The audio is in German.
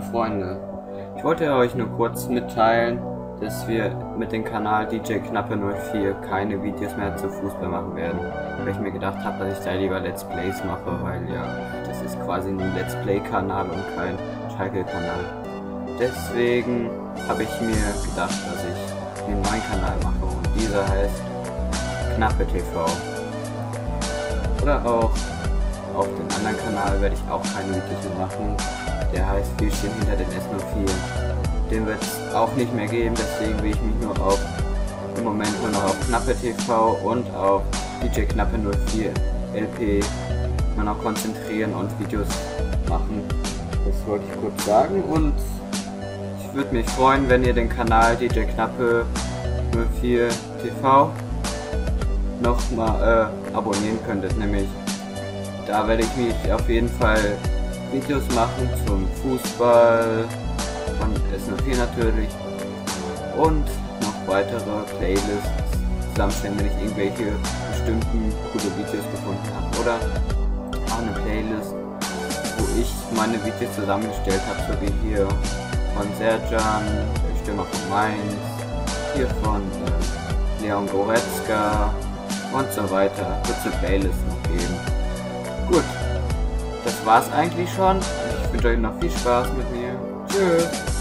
Freunde, ich wollte euch nur kurz mitteilen, dass wir mit dem Kanal DJ Knappe 04 keine Videos mehr zu Fußball machen werden, weil ich mir gedacht habe, dass ich da lieber Let's Plays mache, weil ja, das ist quasi ein Let's Play Kanal und kein Schalke Kanal. Deswegen habe ich mir gedacht, dass ich einen neuen Kanal mache und dieser heißt Knappe TV. Oder auch auf dem anderen Kanal werde ich auch keine Videos mehr machen. Der heißt Wir stehen hinter den S04. Den wird es auch nicht mehr geben, deswegen will ich mich im Moment nur noch auf Knappe TV und auf DJ Knappe 04 LP nur noch konzentrieren und Videos machen. Das wollte ich kurz sagen und ich würde mich freuen, wenn ihr den Kanal DJ Knappe 04 TV nochmal abonnieren könntet, nämlich da werde ich mich auf jeden Fall Videos machen zum Fußball, von S04 natürlich und noch weitere Playlists zusammenstellen, wenn ich irgendwelche bestimmten coole Videos gefunden habe, oder auch eine Playlist, wo ich meine Videos zusammengestellt habe, so wie hier von Serjan, der Stürmer von Mainz, hier von Leon Goretzka und so weiter, kurze Playlists noch geben. Gut, das war's eigentlich schon. Ich wünsche euch noch viel Spaß mit mir. Tschüss!